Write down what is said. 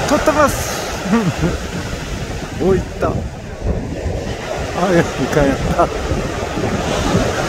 取ってますおいった。あ、いかんやった。